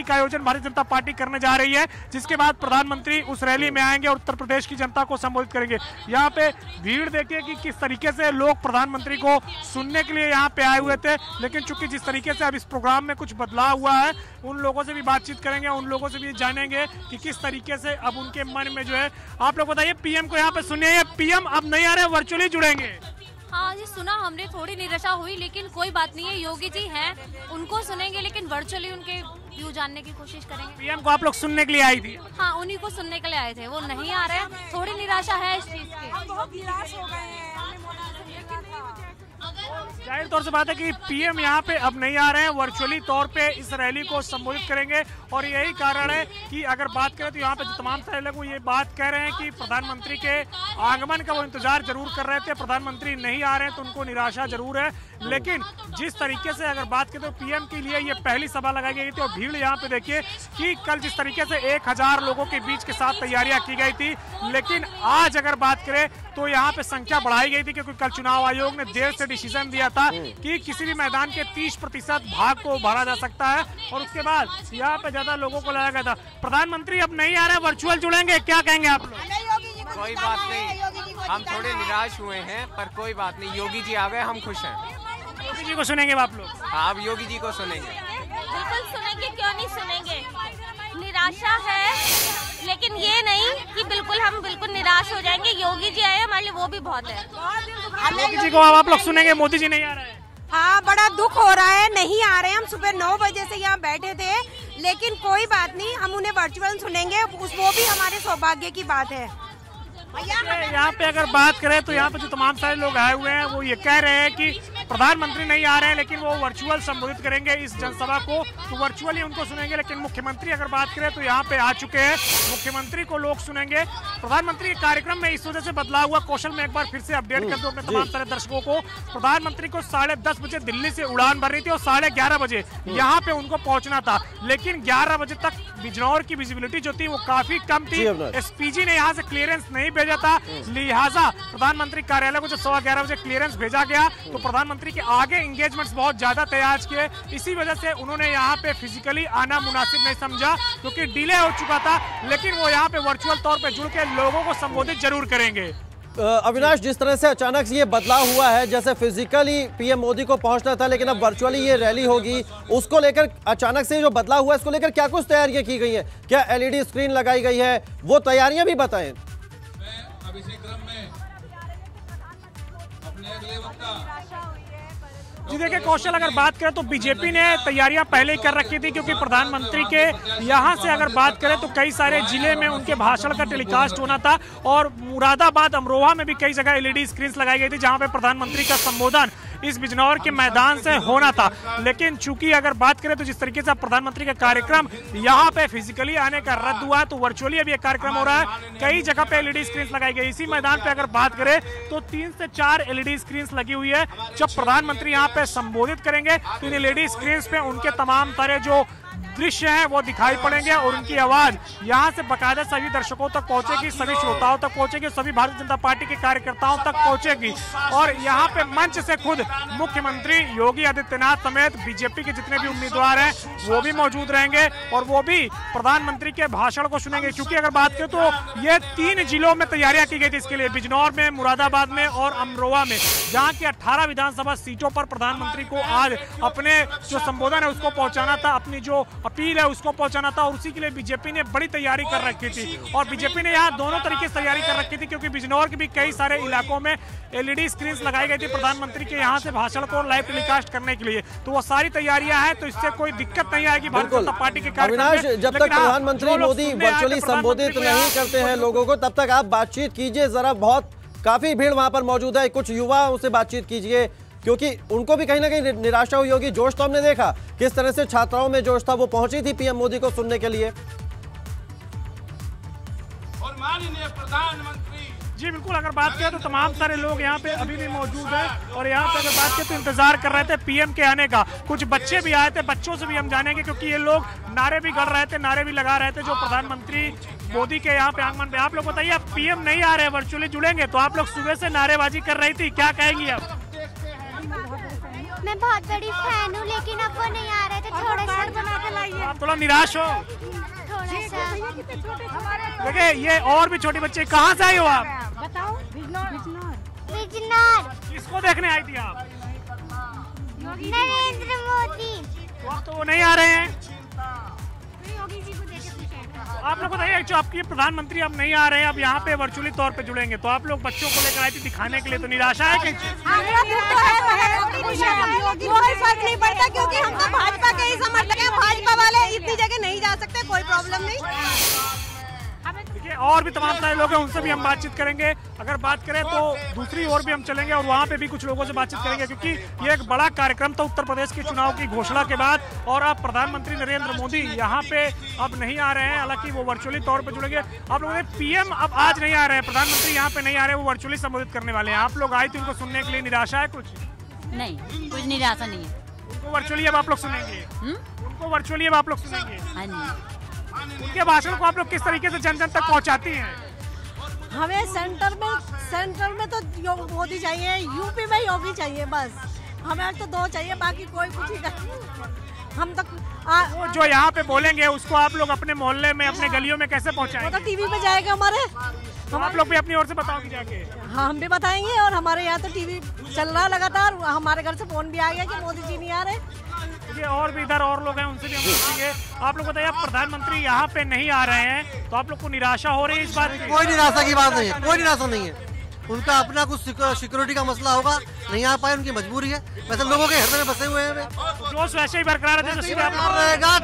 का आयोजन भारतीय जनता पार्टी करने जा रही है, जिसके बाद प्रधानमंत्री उस रैली में आएंगे और उत्तर प्रदेश की जनता को संबोधित करेंगे। यहाँ पे भीड़ देखिए कि किस तरीके से लोग प्रधानमंत्री को सुनने के लिए यहाँ पे आए हुए थे, लेकिन चूंकि जिस तरीके से अब इस प्रोग्राम में कुछ बदलाव हुआ है, उन लोगों से भी बातचीत करेंगे, उन लोगों से भी जानेंगे कि किस तरीके से अब उनके मन में जो है। आप लोग बताइए, पीएम को यहाँ पे सुनिए, पीएम अब नहीं आ रहे, वर्चुअली जुड़ेंगे। हाँ जी, सुना हमने, थोड़ी निराशा हुई, लेकिन कोई बात नहीं है, योगी जी हैं, उनको सुनेंगे, लेकिन वर्चुअली उनके व्यू जानने की कोशिश करेंगे। पीएम को आप लोग सुनने के लिए आई थी? हाँ, उन्हीं को सुनने के लिए आए थे, वो नहीं आ रहे, थोड़ी निराशा है इस चीज की। हम बहुत निराश हो गए हैं, जाहिर तौर से बात है कि पीएम यहाँ पे अब नहीं आ रहे हैं, वर्चुअली तौर पे इस रैली को संबोधित करेंगे। और यही कारण है कि अगर बात करें तो यहाँ पे जो तमाम सारे लोग ये बात कह रहे हैं कि प्रधानमंत्री के आगमन का वो इंतजार जरूर कर रहे थे, प्रधानमंत्री नहीं आ रहे हैं तो उनको निराशा जरूर है। लेकिन जिस तरीके से अगर बात करें तो पीएम के लिए ये पहली सभा लगाई गई थी, और भीड़ यहाँ पे देखिए कि कल जिस तरीके से 1000 लोगों के बीच के साथ तैयारियां की गई थी, लेकिन आज अगर बात करें तो यहाँ पे संख्या बढ़ाई गई थी, क्योंकि कल चुनाव आयोग ने देर से डिसीजन दिया था कि किसी भी मैदान के 30% भाग को भरा जा सकता है, और उसके बाद यहाँ पे ज्यादा लोगों को लाया गया था। प्रधानमंत्री अब नहीं आ रहे, वर्चुअल जुड़ेंगे, क्या कहेंगे आप लोग? कोई बात नहीं, हम थोड़े निराश हुए हैं, पर कोई बात नहीं, योगी जी आ गए, हम खुश हैं। योगी जी को सुनेंगे आप लोग? हाँ, अब योगी जी को सुनेंगे। बिल्कुल सुनेंगे, क्यों नहीं सुनेंगे। निराशा है, लेकिन ये नहीं कि बिल्कुल हम बिल्कुल निराश हो जाएंगे। योगी जी आए हमारे लिए, वो भी बहुत है। योगी जी को आप लोग सुनेंगे, मोदी जी नहीं आ रहे हैं? हाँ, बड़ा दुख हो रहा है, नहीं आ रहे। हम सुबह 9 बजे से यहाँ बैठे थे, लेकिन कोई बात नहीं, हम उन्हें वर्चुअल सुनेंगे, वो भी हमारे सौभाग्य की बात है। यहाँ पे अगर बात करें तो यहाँ पे जो तमाम सारे लोग आए हुए हैं वो ये कह रहे हैं कि प्रधानमंत्री नहीं आ रहे हैं, लेकिन वो वर्चुअल संबोधित करेंगे इस जनसभा को, तो वर्चुअली उनको सुनेंगे। लेकिन मुख्यमंत्री अगर बात करें तो यहाँ पे आ चुके हैं, मुख्यमंत्री को लोग सुनेंगे। प्रधानमंत्री के कार्यक्रम में इस वजह से बदलाव हुआ, कौशल में एक बार फिर से अपडेट कर दो अपने तमाम सारे दर्शकों को। प्रधानमंत्री को 10:30 बजे दिल्ली से उड़ान भरनी थी और 11:30 बजे यहाँ पे उनको पहुंचना था, लेकिन 11 बजे तक बिजनौर की विजिबिलिटी जो थी वो काफी कम थी। एसपीजी ने यहाँ से क्लियरेंस नहीं भेजा था, लिहाजा प्रधानमंत्री कार्यालय को जब 11:15 बजे क्लियरेंस भेजा गया तो प्रधानमंत्री के आगे एंगेजमेंट्स बहुत ज्यादा थे आज के। इसी वजह से उन्होंने यहाँ पे फिजिकली आना मुनासिब नहीं समझा, क्योंकि डिले हो चुका था, लेकिन वो यहाँ पे वर्चुअल तौर पे जुड़ के लोगों को संबोधित जरूर करेंगे। अविनाश, जिस तरह से अचानक से ये बदलाव हुआ है, जैसे फिजिकली पीएम मोदी को पहुंचना था लेकिन अब वर्चुअली ये रैली होगी, उसको लेकर अचानक से जो बदलाव हुआ है इसको लेकर क्या कुछ तैयारियां की गई है? क्या एलईडी स्क्रीन लगाई गई है? वो तैयारियां भी बताएं। अब इसी क्रम में अपने अगले वक्ता जी देखिए कौशल, अगर बात करें तो बीजेपी ने तैयारियां पहले ही कर रखी थी, क्योंकि प्रधानमंत्री के यहाँ से अगर बात करें तो कई सारे जिले में उनके भाषण का टेलीकास्ट होना था, और मुरादाबाद, अमरोहा में भी कई जगह एलईडी स्क्रीन्स लगाई गई थी जहां पे प्रधानमंत्री का संबोधन इस बिजनौर के मैदान से होना था। लेकिन चूंकि अगर बात करें तो जिस तरीके से प्रधानमंत्री का कार्यक्रम यहाँ पे फिजिकली आने का रद्द हुआ है, तो वर्चुअली अभी ये कार्यक्रम हो रहा है। कई जगह पे एलईडी स्क्रीन्स लगाई गई। इसी मैदान पे अगर बात करें तो 3 से 4 एलईडी स्क्रीन्स लगी हुई है। जब प्रधानमंत्री यहाँ पे संबोधित करेंगे तो इन एलईडी स्क्रीन्स पे उनके तमाम तरह जो दृश्य हैं वो दिखाई पड़ेंगे, और उनकी आवाज यहाँ से बकायदा सभी दर्शकों तक पहुंचेगी, सभी श्रोताओं तक पहुंचेगी, सभी भारतीय जनता पार्टी के कार्यकर्ताओं तक पहुंचेगी। और यहाँ पे मंच से खुद मुख्यमंत्री योगी आदित्यनाथ समेत बीजेपी के जितने भी उम्मीदवार हैं वो भी मौजूद रहेंगे, और वो भी प्रधानमंत्री के भाषण को सुनेंगे। क्योंकि अगर बात करें तो ये 3 जिलों में तैयारियां की गई थी इसके लिए, बिजनौर में, मुरादाबाद में और अमरोहा में, जहाँ की 18 विधानसभा सीटों पर प्रधानमंत्री को आज अपने जो संबोधन है उसको पहुंचाना था, अपनी जो अपील है उसको पहुंचाना था, और उसी के लिए बीजेपी ने बड़ी तैयारी कर रखी थी। और बीजेपी ने यहाँ दोनों तरीके से तैयारी कर रखी थी, क्योंकि बिजनौर के भी कई सारे इलाकों में एलईडी स्क्रीन्स लगाई गई थी प्रधानमंत्री के यहाँ से भाषण को लाइव टेलीकास्ट करने के लिए। तो वो सारी तैयारियां हैं, तो इससे कोई दिक्कत नहीं आएगी भारतीय जनता पार्टी के कार्यक्रम में। जब तक प्रधानमंत्री मोदी वर्चुअली संबोधित नहीं करते हैं लोगों को, तब तक आप बातचीत कीजिए जरा। बहुत काफी भीड़ वहां पर मौजूद है, कुछ युवाओं से बातचीत कीजिए, क्योंकि उनको भी कहीं ना कहीं निराशा हुई होगी। जोश तो हमने देखा किस तरह से छात्राओं में जोश था, वो पहुंची थी पीएम मोदी को सुनने के लिए। और माननीय प्रधानमंत्री जी बिल्कुल, अगर बात करें तो तमाम सारे लोग यहाँ पे अभी भी मौजूद हैं, और यहाँ पे अगर बात करें तो इंतजार कर रहे थे पीएम के आने का। कुछ बच्चे भी आए थे, बच्चों से भी हम जानेंगे, क्योंकि ये लोग नारे भी गढ़ रहे थे, नारे भी लगा रहे थे जो प्रधानमंत्री मोदी के यहाँ पे आगमन पे। आप लोग बताइए, अब पीएम नहीं आ रहे, वर्चुअली जुड़ेंगे, तो आप लोग सुबह से नारेबाजी कर रही थी, क्या कहेंगी आप? मैं मैं बहुत बड़ी फैन हूँ, लेकिन अब वो नहीं आ रहे थे। थोड़ा सा बना के लाइए। आप थोड़ा निराश हो? थोड़ा सा। देखिए ये और भी छोटे बच्चे, कहाँ से आए हो आप? बताओ। बिजनौर। किसको देखने आई थी आप? नरेंद्र मोदी। तो वो नहीं आ रहे हैं? योगी जी को देखे आप लोग बताइए, जो आपके प्रधानमंत्री अब नहीं आ रहे हैं, अब यहाँ पे वर्चुअली तौर पे जुड़ेंगे, तो आप लोग बच्चों को लेकर आई थी दिखाने के लिए, तो निराशा है कि? कोई फर्क नहीं पड़ता, क्योंकि हम तो भाजपा के ही समर्थक हैं। भाजपा वाले इतनी जगह नहीं जा सकते, कोई प्रॉब्लम नहीं। देखिए और भी तमाम सारे लोग हैं, उनसे भी हम बातचीत करेंगे। अगर बात करें तो दूसरी ओर भी हम चलेंगे और वहाँ पे भी कुछ लोगों से बातचीत करेंगे, क्योंकि ये एक बड़ा कार्यक्रम था उत्तर प्रदेश के चुनाव की घोषणा के बाद, और अब प्रधानमंत्री नरेंद्र मोदी यहाँ पे अब नहीं आ रहे हैं, हालांकि वो वर्चुअली तौर पे जुड़ेंगे। आप लोगों ने पीएम अब आज नहीं आ रहे हैं, प्रधानमंत्री यहाँ पे नहीं आ रहे हैं, वो वर्चुअली संबोधित करने वाले हैं। आप लोग आए थे उनको सुनने के लिए, निराशा है कुछ? नहीं, कुछ निराशा नहीं है। उनको वर्चुअली अब आप लोग सुनेंगे? उनको वर्चुअली अब आप लोग सुनेंगे? हाँ जी। उनके भाषण को आप लोग किस तरीके से जन जन तक पहुँचाती हैं? हमें सेंटर में तो मोदी चाहिए, यूपी में योगी चाहिए, बस हमें तो दो चाहिए, बाकी कोई कुछ नहीं। हम तक वो जो यहाँ पे बोलेंगे उसको आप लोग अपने मोहल्ले में, अपने गलियों में कैसे पहुँचाएंगे? वो तो टीवी पे जाएगा हमारे। तो आप लोग भी अपनी ओर से बताओगे जाके? हाँ, हम भी बताएंगे, और हमारे यहाँ तो टीवी चल रहा लगातार, हमारे घर से फोन भी आ गया कि मोदी जी नहीं आ रहे। ये और भी इधर और लोग हैं, उनसे भी हम पूछेंगे। आप लोग बताइए, प्रधानमंत्री यहाँ पे नहीं आ रहे हैं, तो आप लोग को निराशा हो रही है इस बात की? कोई निराशा की बात नहीं है, कोई निराशा नहीं है। उनका अपना कुछ सिक्योरिटी का मसला होगा, नहीं आ पाए, उनकी मजबूरी है। वैसे लोगों के हृदय में बसे हुए हैं। जोश वैसे ही बरकरार रहेगा,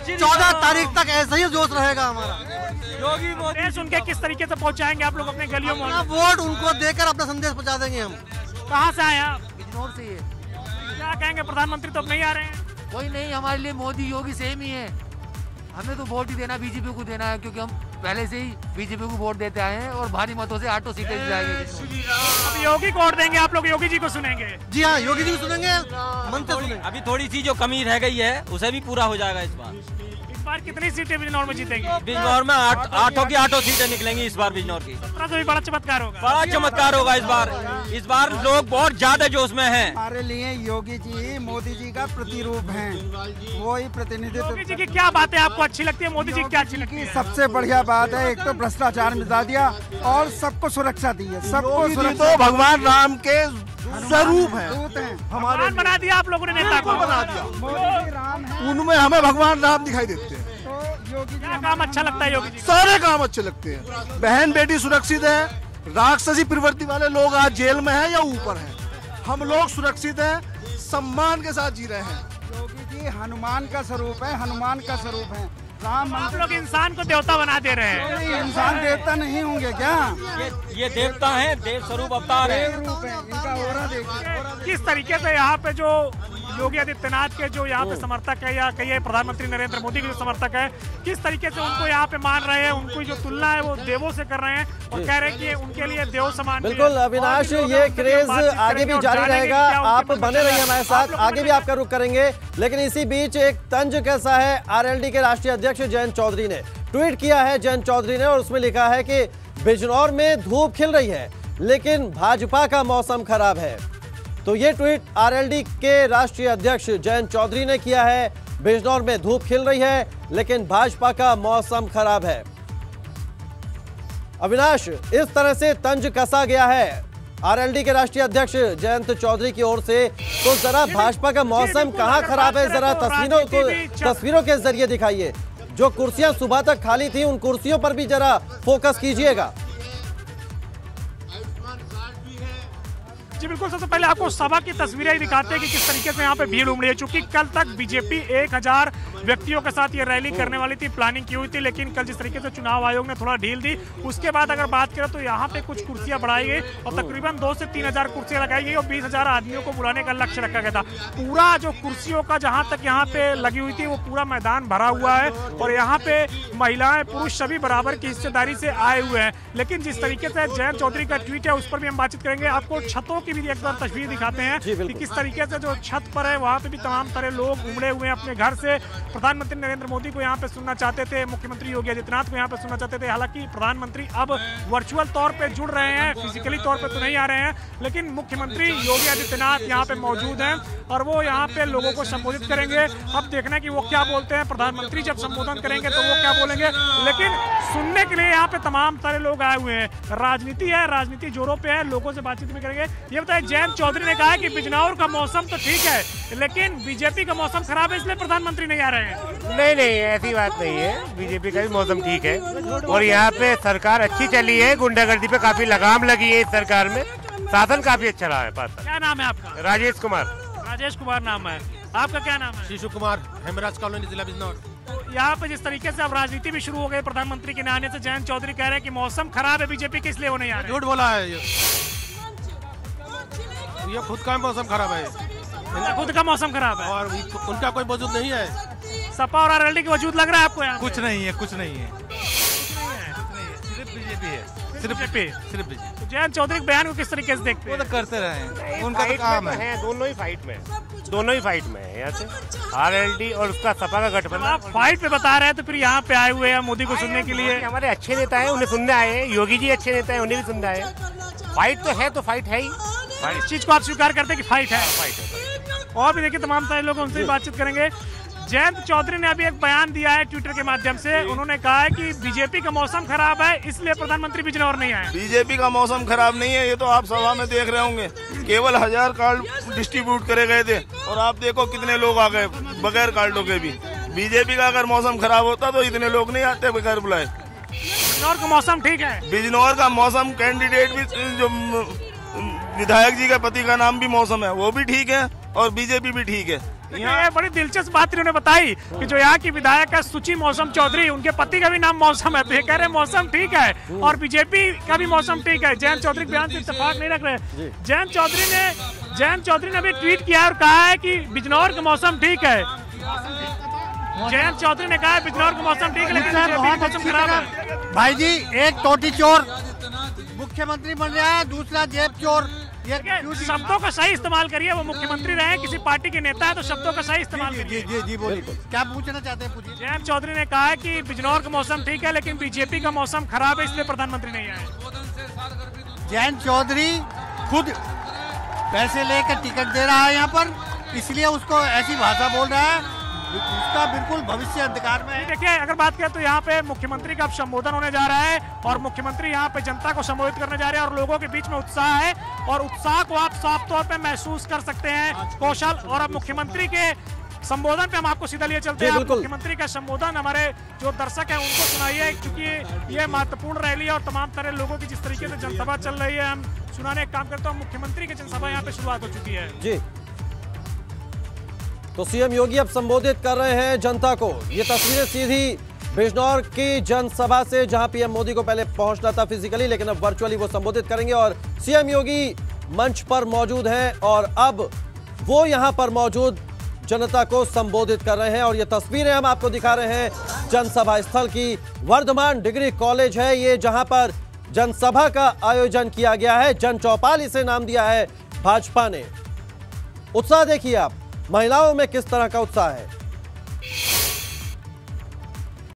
14 तारीख तक ऐसा ही जोश रहेगा हमारा। योगी मोदी सुन के किस तरीके से पहुँचाएंगे आप लोग अपने गलियों में? वोट उनको देकर अपना संदेश पहुँचा देंगे हम। कहाँ से आए आप? बिजनौर से। क्या कहेंगे, प्रधानमंत्री तो अब नहीं आ रहे हैं? कोई नहीं, हमारे लिए मोदी योगी सेम ही है। हमें तो वोट ही देना, बीजेपी को देना है, क्योंकि हम पहले से ही बीजेपी को वोट देते आए हैं और भारी मतों से 8 सीटें जिताएंगे। अब योगी को वोट देंगे, आप लोग योगी जी को सुनेंगे? जी हाँ, योगी जी को सुनेंगे, मन से सुनेंगे। अभी थोड़ी सी जो कमी रह गई है उसे भी पूरा हो जाएगा इस बार। इस बार कितनी सीटें बिजनौर में जीतेंगे? बिजनौर में 8 की 8 सीटें निकलेंगी इस बार बिजनौर की। भी बड़ा चमत्कार होगा, बड़ा चमत्कार होगा इस बार। इस बार लोग बहुत ज्यादा जोश में हैं। हमारे लिए योगी जी मोदी जी का प्रतिरूप हैं, वही प्रतिनिधित्व। योगी जी की क्या बातें आपको अच्छी लगती है? मोदी जी क्या अच्छी लगती है? सबसे बढ़िया बात है, एक तो भ्रष्टाचार मिटा दिया और सबको सुरक्षा दी है। सबको सुरक्षा, तो भगवान राम के स्वरूप है, हमारे बना दिया आप लोगों ने, नेता को बना दिया। मोदी राम है, उनमें हमें भगवान राम दिखाई देते हैं। तो योगी क्या काम अच्छा लगता है योगी जी? सारे काम अच्छे लगते हैं। बहन बेटी सुरक्षित है, राक्षसी प्रवृत्ति वाले लोग आज जेल में हैं या ऊपर हैं, हम लोग सुरक्षित हैं, सम्मान के साथ जी रहे हैं। योगी जी हनुमान का स्वरूप है, हनुमान का स्वरूप है। राम आप लोग इंसान को देवता बना दे रहे हैं। नहीं, इंसान देवता नहीं होंगे क्या? ये देवता हैं, देव स्वरूप अवतार है, रूप है इनका। ओरा देखिए किस तरीके से यहाँ पे जो योगी आदित्यनाथ के जो यहाँ पे समर्थक है, या कहिए प्रधानमंत्री नरेंद्र मोदी के जो समर्थक है, किस तरीके से उनको यहाँ पे मान रहे हैं, उनको जो तुलना है वो देवों से कर रहे हैं और कह रहे हैं कि उनके लिए देव समान। बिल्कुल अविनाश, ये क्रेज आगे भी जारी रहेगा, आप बने रहिए हमारे साथ, आगे भी आपका रुख करेंगे। लेकिन इसी बीच एक तंज कैसा है, आरएलडी के राष्ट्रीय अध्यक्ष जयंत चौधरी ने ट्वीट किया है। जयंत चौधरी ने, और उसमें लिखा है कि बिजनौर में धूप खिल रही है लेकिन भाजपा का मौसम खराब है। तो ये ट्वीट आरएलडी के राष्ट्रीय अध्यक्ष जयंत चौधरी ने किया है। बिजनौर में धूप खिल रही है लेकिन भाजपा का मौसम खराब है। अविनाश, इस तरह से तंज कसा गया है आरएलडी के राष्ट्रीय अध्यक्ष जयंत चौधरी की ओर से, तो जरा भाजपा का मौसम कहां खराब है, जरा तस्वीरों के जरिए दिखाइए। जो कुर्सियां सुबह तक खाली थी, उन कुर्सियों पर भी जरा फोकस कीजिएगा। जी बिल्कुल, सबसे पहले आपको सभा की तस्वीरें ही दिखाते हैं कि किस तरीके से यहाँ पे भीड़ उमड़ी है। चूंकि कल तक बीजेपी 1000 व्यक्तियों के साथ ये रैली करने वाली थी, प्लानिंग की हुई थी, लेकिन कल जिस तरीके से चुनाव आयोग ने थोड़ा ढील दी, उसके बाद अगर बात करें तो यहाँ पे कुछ कुर्सियां बढ़ाई गई और तकरीबन 2 से 3000 कुर्सियां लगाई गई और 20,000 आदमियों को बुलाने का लक्ष्य रखा गया था। पूरा जो कुर्सियों का जहाँ तक यहाँ पे लगी हुई थी, वो पूरा मैदान भरा हुआ है और यहाँ पे महिलाएं पुरुष सभी बराबर की हिस्सेदारी से आए हुए हैं। लेकिन जिस तरीके से जयंत चौधरी का ट्वीट है, उस पर भी हम बातचीत करेंगे। आपको छतों की भी एक बार तस्वीर दिखाते हैं कि किस तरीके से जो छत पर है वहां पे भी तमाम तरह लोग उमड़े हुए हैं अपने घर से, प्रधानमंत्री नरेंद्र मोदी को यहाँ पे सुनना चाहते थे, मुख्यमंत्री योगी आदित्यनाथ को यहाँ पे सुनना चाहते थे। हालांकि प्रधानमंत्री अब वर्चुअल तौर पे जुड़ रहे हैं, फिजिकली तौर पे तो नहीं आ रहे हैं, लेकिन मुख्यमंत्री योगी आदित्यनाथ यहाँ पे मौजूद हैं और वो यहाँ पे लोगों को संबोधित करेंगे। अब देखना है कि वो क्या बोलते हैं। प्रधानमंत्री जब संबोधन करेंगे तो वो क्या बोलेंगे, लेकिन सुनने के लिए यहाँ पे तमाम सारे लोग आए हुए हैं। राजनीति है, राजनीति जोरों पे है, लोगों से बातचीत भी करेंगे। ये बताइए, जयंत चौधरी ने कहा है कि बिजनौर का मौसम तो ठीक है, लेकिन बीजेपी का मौसम खराब है, इसलिए प्रधानमंत्री नहीं आ रहे हैं। नहीं, ऐसी बात नहीं है। बीजेपी का भी मौसम ठीक है और यहाँ पे सरकार अच्छी चली है। गुंडागर्दी पे काफी लगाम लगी है इस सरकार में, शासन काफी अच्छा रहा है। क्या नाम है आपका? राजेश कुमार। राजेश कुमार नाम है। आपका क्या नाम है? शिशु कुमार, हेमराज कॉलोनी, जिला बिजनौर। यहाँ पे जिस तरीके से अब राजनीति भी शुरू हो गई प्रधानमंत्री के आने से, जयंत चौधरी कह रहे हैं कि मौसम खराब है बीजेपी के, इसलिए वो नहीं आ रहे। झूठ बोला है ये खुद का मौसम खराब है, इनका खुद का मौसम खराब है और उनका कोई वजूद नहीं है। सपा और आरएलडी का वजूद लग रहा है आपको यहाँ? कुछ नहीं है, कुछ नहीं है, सिर्फ बीजेपी है, सिर्फ बीजेपी। तो जयंत चौधरी के बयान को किस तरीके से देखते हैं? वो तो करते रहे, उनका तो काम है। दोनों ही फाइट में है यहाँ से आरएलडी और उसका सपा का गठबंधन। आप फाइट पे बता रहे हैं तो फिर यहाँ पे आए हुए हैं मोदी को सुनने के लिए। हमारे अच्छे नेता है, उन्हें सुनने आए हैं। योगी जी अच्छे नेता है, उन्हें भी सुनना है। फाइट तो है, तो फाइट है ही। इस चीज को आप स्वीकार करते हैं कि फाइट है? और भी देखिए तमाम सारे लोग उनसे बातचीत करेंगे। जयंत चौधरी ने अभी एक बयान दिया है ट्विटर के माध्यम से। उन्होंने कहा है कि बीजेपी का मौसम खराब है, इसलिए प्रधानमंत्री बिजनौर नहीं आए। बीजेपी का मौसम खराब नहीं है, ये तो आप सभा में देख रहे होंगे। केवल 1000 कार्ड डिस्ट्रीब्यूट करे गए थे और आप देखो कितने लोग आ गए बगैर कार्डों के भी। बीजेपी का अगर मौसम खराब होता तो इतने लोग नहीं आते बगैर बुलाए। बिजनौर का मौसम ठीक है? बिजनौर का मौसम, कैंडिडेट भी, जो विधायक जी के पति का नाम भी मौसम है, वो भी ठीक है और बीजेपी भी ठीक है। ये बड़ी दिलचस्प बात इन्होंने बताई कि जो यहाँ की विधायक है सुची मौसम चौधरी, उनके पति का भी नाम मौसम है, तो ये कह रहे हैं मौसम ठीक है और बीजेपी का भी मौसम ठीक है। जयंत चौधरी के बयान से इत्तेफाक नहीं रख रहे। जयंत चौधरी ने अभी ट्वीट किया और कहा है कि बिजनौर का मौसम ठीक है। जयंत चौधरी ने कहा है बिजनौर का मौसम ठीक है, लेकिन मौसम खराब है। भाई जी, एक टोटी चोर मुख्यमंत्री बन रहा है, दूसरा जेब चोर। शब्दों का सही इस्तेमाल करिए। वो मुख्यमंत्री रहे, किसी पार्टी के नेता है, तो शब्दों का सही इस्तेमाल करिए। जी बोलिए, क्या पूछना चाहते हैं पूछिए। जयंत चौधरी ने कहा है कि बिजनौर का मौसम ठीक है, लेकिन बीजेपी का मौसम खराब है, इसलिए प्रधानमंत्री नहीं आए। जयंत चौधरी खुद पैसे लेकर टिकट दे रहा है यहाँ पर, इसलिए उसको ऐसी भाषा बोल रहा है। उसका बिल्कुल भविष्य अंधकार में है। देखिए, अगर बात करें तो यहाँ पे मुख्यमंत्री का अब संबोधन होने जा रहा है और मुख्यमंत्री यहाँ पे जनता को संबोधित करने जा रहे हैं और लोगों के बीच में उत्साह है और उत्साह को आप साफ तौर पे महसूस कर सकते हैं कौशल। और अब मुख्यमंत्री के संबोधन पे हम आपको सीधा लिए चलते हैं। मुख्यमंत्री का संबोधन हमारे जो दर्शक है उनको सुनाइए, क्योंकि ये महत्वपूर्ण रैली है और तमाम तरह लोगों की जिस तरीके से जनसभा चल रही है, हम सुनाने का काम करते हैं। मुख्यमंत्री की जनसभा यहाँ पे शुरुआत हो चुकी है जी। तो सीएम योगी अब संबोधित कर रहे हैं जनता को। ये तस्वीरें सीधी बिजनौर की जनसभा से, जहां पीएम मोदी को पहले पहुंचना था फिजिकली, लेकिन अब वर्चुअली वो संबोधित करेंगे और सीएम योगी मंच पर मौजूद हैं और अब वो यहां पर मौजूद जनता को संबोधित कर रहे हैं। और ये तस्वीरें हम आपको दिखा रहे हैं जनसभा स्थल की। वर्धमान डिग्री कॉलेज है ये, जहां पर जनसभा का आयोजन किया गया है। जन चौपाल इसे नाम दिया है भाजपा ने। उत्साह देखिए आप, महिलाओं में किस तरह का उत्साह है।